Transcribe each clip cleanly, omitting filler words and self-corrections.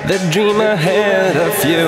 the dream ahead of you.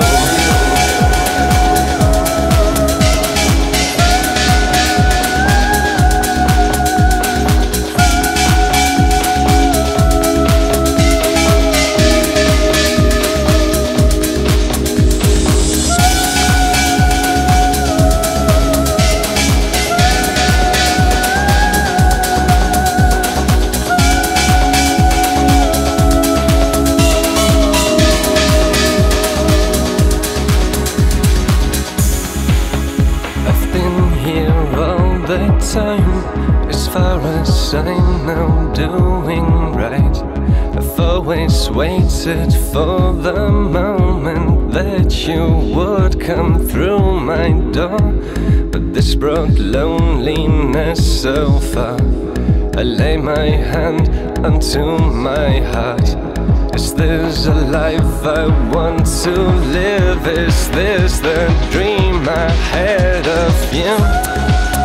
The time, as far as I know, doing right. I've always waited for the moment that you would come through my door, but this brought loneliness so far. I lay my hand onto my heart. Is this a life I want to live? Is this the dream ahead of you?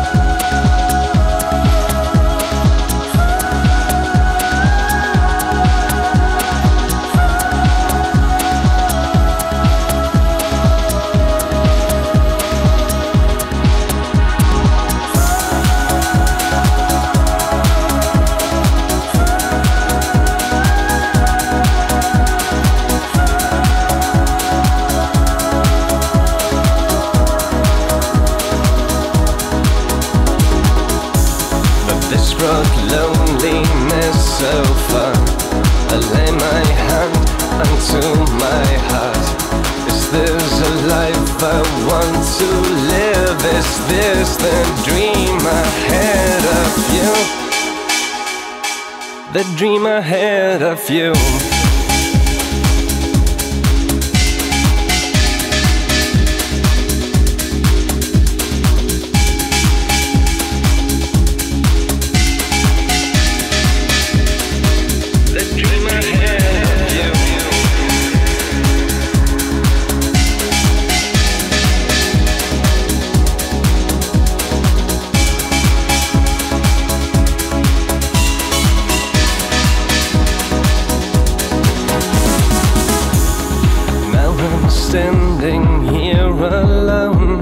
Brought loneliness so far. I lay my hand onto my heart. Is this a life I want to live? Is this the dream ahead of you? The dream ahead of you. Standing here alone,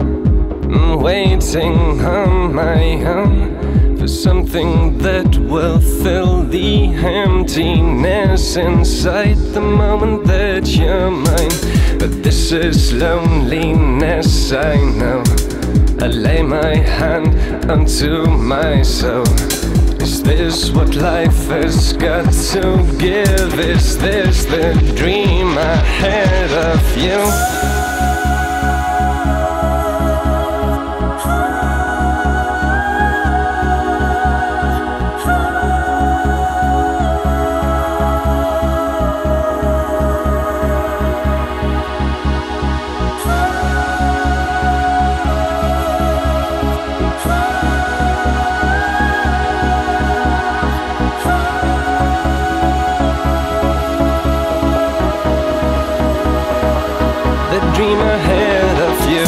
waiting on my own for something that will fill the emptiness inside the moment that you're mine. But this is loneliness, I know. I lay my hand onto my soul. Is this what life has got to give? Is this the dream ahead of you? Dream ahead of you.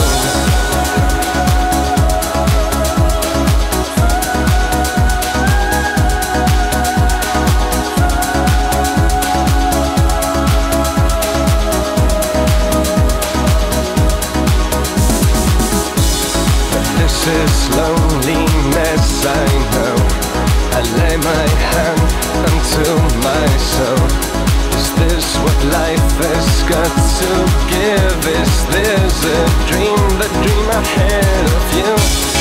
But this is loneliness, I know. I lay my hand onto my soul. Is this what life has got to give? Is this a dream, the dream ahead of you?